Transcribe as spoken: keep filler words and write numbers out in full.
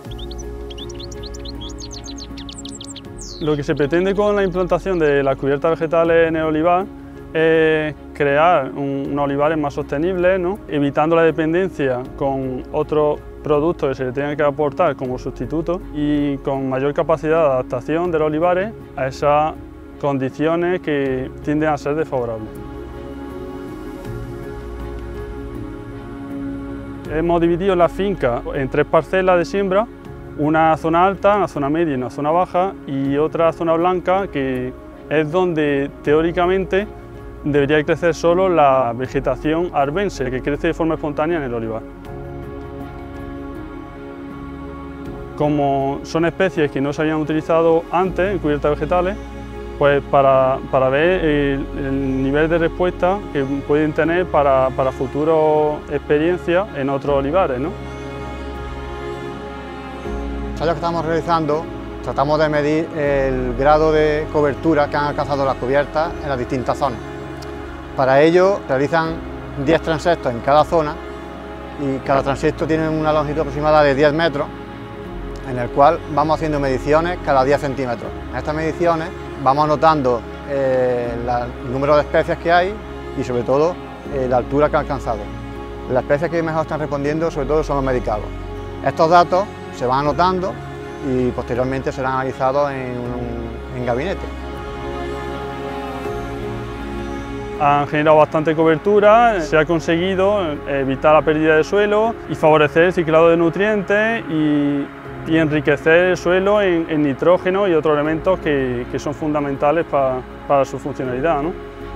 Lo que se pretende con la implantación de las cubiertas vegetales en el olivar es crear un, unos olivares más sostenibles, ¿no? Evitando la dependencia con otros productos que se le tengan que aportar como sustitutos y con mayor capacidad de adaptación de los olivares a esas condiciones que tienden a ser desfavorables. Hemos dividido la finca en tres parcelas de siembra, una zona alta, una zona media y una zona baja, y otra zona blanca que es donde teóricamente debería crecer solo la vegetación arbense, que crece de forma espontánea en el olivar. Como son especies que no se habían utilizado antes en cubiertas vegetales, pues para, para ver el, el nivel de respuesta que pueden tener para, para futuras experiencias en otros olivares, ¿no? Los ensayos que estamos realizando tratamos de medir el grado de cobertura que han alcanzado las cubiertas en las distintas zonas. Para ello realizan diez transectos en cada zona y cada transecto tiene una longitud aproximada de diez metros, en el cual vamos haciendo mediciones cada diez centímetros. En estas mediciones vamos anotando eh, la, el número de especies que hay y sobre todo eh, la altura que han alcanzado. Las especies que mejor están respondiendo sobre todo son los medicados. Estos datos se van anotando y posteriormente serán analizados en, un, en gabinete. Han generado bastante cobertura, se ha conseguido evitar la pérdida de suelo y favorecer el ciclado de nutrientes y, y enriquecer el suelo en, en nitrógeno y otros elementos que, que son fundamentales para, para su funcionalidad, ¿no?